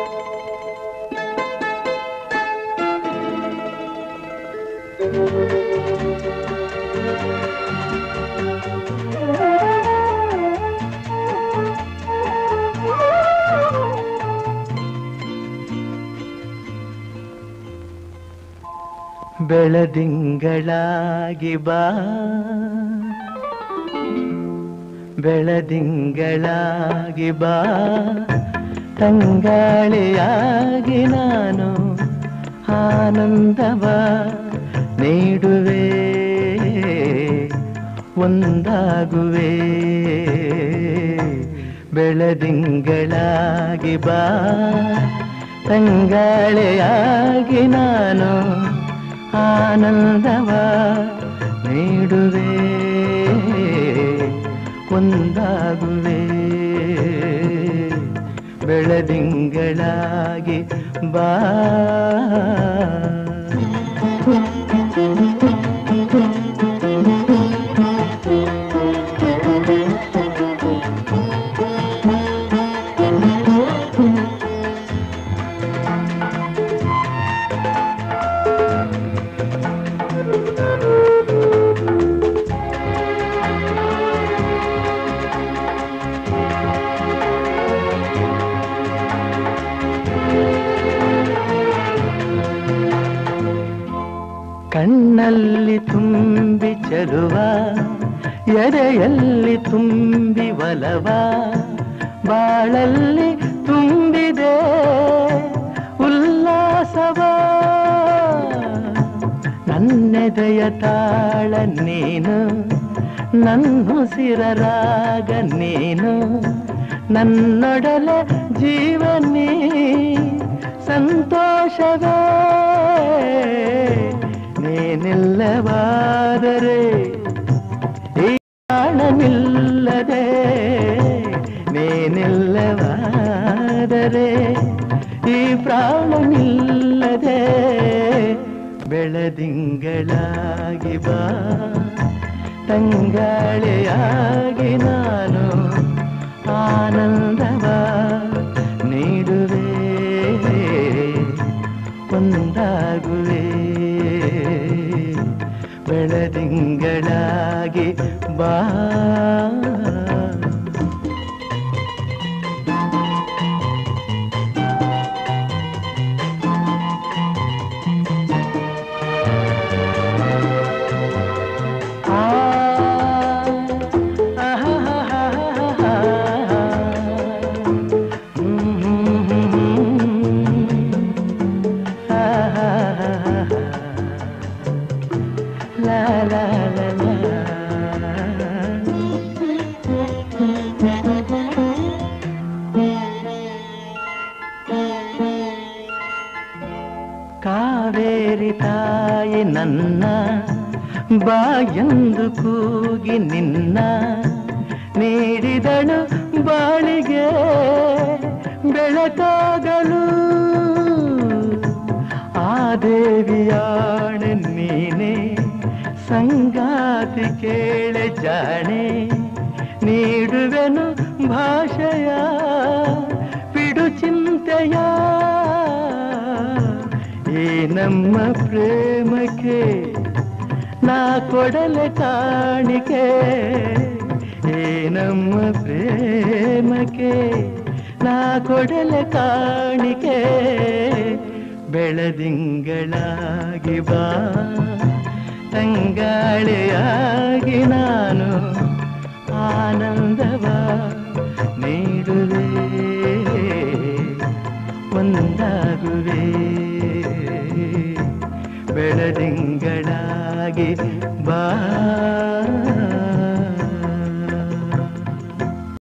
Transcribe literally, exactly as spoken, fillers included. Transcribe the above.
ಬೆಳದಿಂಗಳಾಗಿ ಬಾ ಬೆಳದಿಂಗಳಾಗಿ ಬಾ ತಂಗಾಳಿಯಾಗಿ ನಾನು ಆನಂದವ ನೀಡುವೆ ಒಂದಾಗುವೆ ಬೆಳದಿಂಗಳಾಗಿ ಬಾ ತಂಗಾಳಿಯಾಗಿ ನಾನು ಆನಂದವ ನೀಡುವೆ ಒಂದಾಗುವೆ ಬೆಳದಿಂಗಳಾಗಿ ಬಾ ಕಣ್ಣಲ್ಲಿ ತುಂಬಿ ಚೆಲುವ ಎದೆಯಲ್ಲಿ ತುಂಬಿ ಒಲವ ಬಾಳಲ್ಲಿ ತುಂಬಿದೆ ಉಲ್ಲಾಸವ ನನ್ನೆದೆಯ ತಾಳ ನೀನು ನನ್ನುಸಿರ ರಾಗ ನೀನು ನನ್ನೊಡಲ ಜೀವನೇ ಸಂತೋಷವೇ ನೀನಿಲ್ಲವಾದರೆ ಈ ಪ್ರಾಣವಿಲ್ಲದೆ ನೀನಿಲ್ಲವಾದರೆ ಈ ಪ್ರಾಣವಿಲ್ಲದೆ ಬೆಳದಿಂಗಳಾಗಿ ಬಾ ತಂಗಾಳಿಯಾಗಿ ನಾನು ಆನಂದವ ನೀಡುವೆ ಒಂದಾಗುವೆ ಬೆಳದಿಂಗಳಾಗಿ ಬಾ ಕಾವೇರಿ ತಾಯಿ ನನ್ನ ಬಾಯೆಂದು ಕೂಗಿ ನಿನ್ನ ನೀಡಿದಳು ಬಾಳಿಗೆ ಬೆಳಕಾಗಲು ಆ ದೇವಿಯಾಣೆ ನೀನೆ ಸಂಗಾತಿ ಕೇಳೆ ಜಾಣೆ ನೀಡುವೆನು ಭಾಷೆಯ ಬಿಡು ಚಿಂತೆಯ ಈ ನಮ್ಮ ಪ್ರೇಮಕ್ಕೆ ನಾ ಕೊಡಲೆ ಕಾಣಿಕೆ ಈ ನಮ್ಮ ಪ್ರೇಮಕ್ಕೆ ನಾ ಕೊಡಲೆ ಕಾಣಿಕೆ ಬೆಳದಿಂಗಳಾಗಿ ಬಾ ತಂಗಾಳಿಯಾಗಿ ನಾನು ಆನಂದವ ನೀಡುವೆ ಒಂದಾಗುವೆ ಬೆಳದಿಂಗಳಾಗಿ ಬಾ